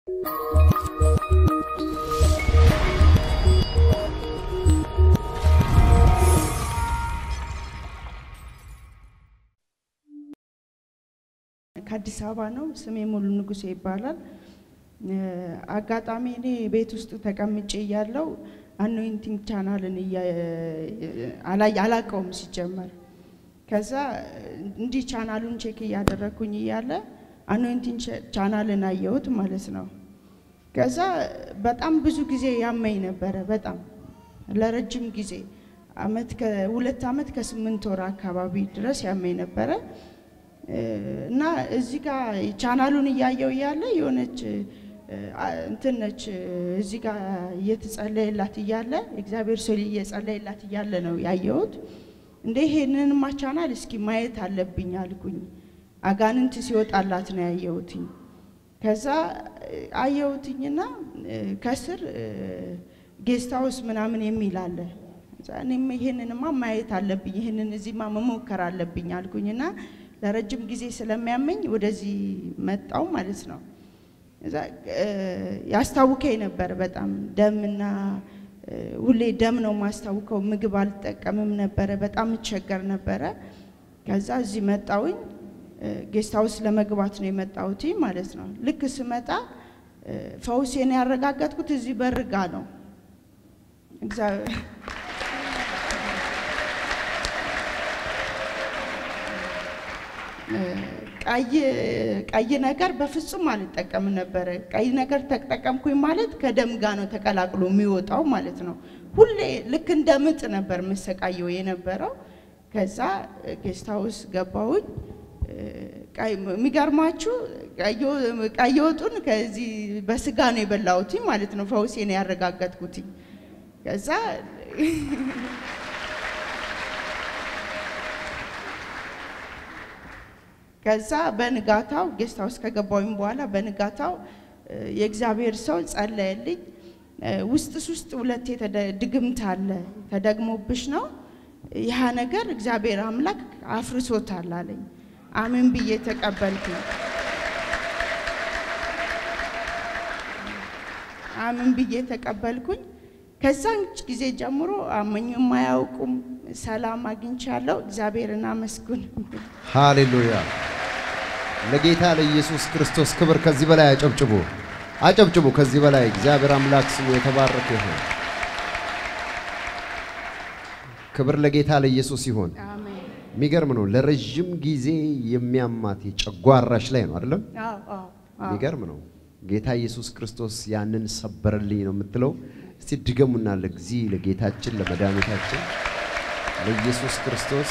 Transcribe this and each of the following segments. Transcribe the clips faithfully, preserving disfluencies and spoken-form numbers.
ከአዲስ አበባ ነው ስሜ ሙሉ ንጉሴ ይባላል አጋጣሚ እኔ ቤት ውስጥ ተቀምጬ ያለው አኖይንቲንግ ቻናልን አላይ አላቀውም ሲጀመር ከዛ እንዲ ቻናሉን ቼክ ያደረኩኝ ያለ አኖይንቲንግ ቻናልን አየሁት ማለት ነው ከዛ በጣም ብዙ ጊዜ ያመኝ ነበር በጣም ለረጅም ጊዜ አመት ከሁለት አመት ከስምንት ወር አካባቢ ድረስ ያመኝ ነበር እና እዚህ ጋር ቻናሉን ያያየው ያለ የሆነች እንትነች እዚህ ጋር እየተጸለየላት ያለ እግዚአብሔር ሰው እየጸለየላት ያለ ነው ያየሁት እንደ ይሄንን ማቻናል እስኪ ማየት አለብኝ አልኩኝ አጋንንት ሲወጣላት ነው ያየሁት ከዛ አየሁትኝና ከስር ጌስት ሃውስ ምናምን የሚል አለ እኔም ይሄንንማ ማየት አለብኝ ይሄንን እዚህማ መሞከር አለብኝ አልኩኝና ለረጅም ጊዜ ስለሚያመኝ ወደዚህ መጣው ማለት ነው እዛ ያስታውከኝ ነበር በጣም ደምና ሁሌ ደም ነው ማስታውከው ምግብ አልተጠቀምም ነበር በጣም ቸገር ነበር ከዛ እዚህ መጣውኝ ጌስት ሃውስ ለመግባት ነው የመጣውት ማለት ነው ልክ ስመጣ ፈውሴን ያረጋጋጥኩት እዚህ በርጋ ነው እግዚአብሔር ቀይ ቀይ ነገር በፍጹም አልተጠቀም ነበር ቀይ ነገር ተጠቀምኩኝ ማለት ከደም ጋር ነው ተቀላቅሎ የሚወጣው ማለት ነው ሁሌ ልክ እንደምጥ ነበር መሰቃየው የነበረው ከዛ ጌስት ሃውስ ገባውኝ ቀይ ሚገርማችሁ ቀዮ ቀዮቱን ከዚህ በስጋ ነው የበላውት ማለት ነው ፈውሴን ያረጋጋጥኩት ከዛ ከዛ በንጋታው ጌስት ሃውስ ከገባውኝ በኋላ በንጋታው የእግዚአብሔር ሰው ጸለየልኝ ውስጥ ውስጥ ሁለት ድግምት አለ ተደግሞብሽ ነው ያ ነገር እግዚአብሔር አምላክ አፍርሶታል አለኝ አሜን ብዬ ተቀበልኩኝ አሜን ብዬ ተቀበልኩኝ ከዛን ጊዜ ጀምሮ አመኝም ማያውቁም ሰላም አግኝቻለሁ እግዚአብሔርና መስኩን ሃሌሉያ ለጌታ ለኢየሱስ ክርስቶስ ክብር ከዚህ በላይ አጨብጭቡ አጨብጭቡ ከዚህ በላይ እግዚአብሔር አምላክ ስሙ የተባረከ ይሁን ክብር ለጌታ ለኢየሱስ ይሁን አሜን ሚገርም ነው ለረጅም ጊዜ የሚያማት የጨጓራሽ ላይ ነው አይደለም አዎ አዎ ሚገርም ነው ጌታ ኢየሱስ ክርስቶስ ያንን ሰበረልኝ ነው የምትለው እስቲ ድገሙና ለግዚ ለጌታችን ለመድኃኒታችን ለኢየሱስ ክርስቶስ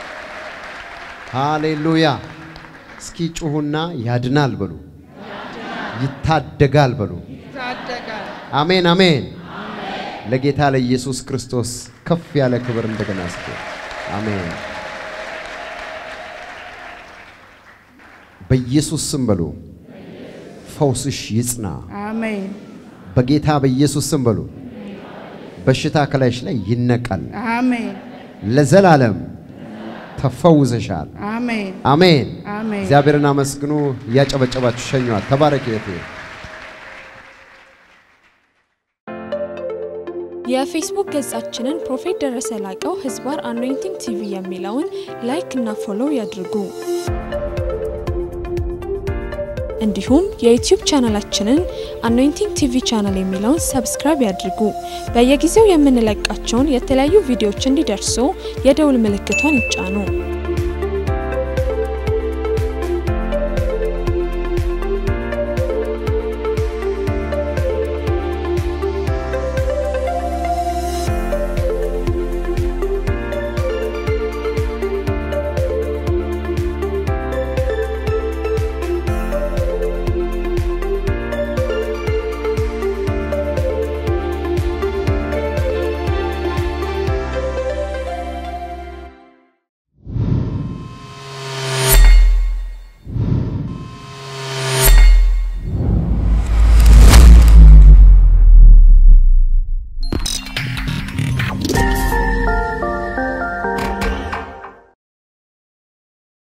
ሃሌሉያ እስኪ ጩሁና ያድናል በሉ ይታደጋል በሉ ይታደጋል አሜን አሜን ለጌታ ለኢየሱስ ክርስቶስ ከፍ ያለ ክብር እንደገና እስኪ አሜን በኢየሱስ ስም በሉ ፈውስሽ ይጽና አሜን በጌታ በኢየሱስ ስም በሉ በሽታ ከላይሽ ላይ ይነቃል አሜን ለዘላለም ተፈውዘሻል አሜን አሜን አሜን እግዚአብሔርን አመስግኑ ያጨበጨባችሁ ሸኙአል ተባረክ ይሁን የፌስቡክ ገጻችንን ፕሮፌት ደረሰ ላቀው ህዝባር አኖይንቲንግ ቲቪ የሚለውን ላይክ እና ፎሎው ያድርጉ እንዲሁም የዩቲዩብ ቻናላችንን አኖይንቲንግ ቲቪ ቻናል የሚለውን ሰብስክራይብ ያድርጉ በየጊዜው የምንለቃቸውን የተለያዩ ቪዲዮዎች እንዲደርሱ የደውል ምልክቷን ይጫኑ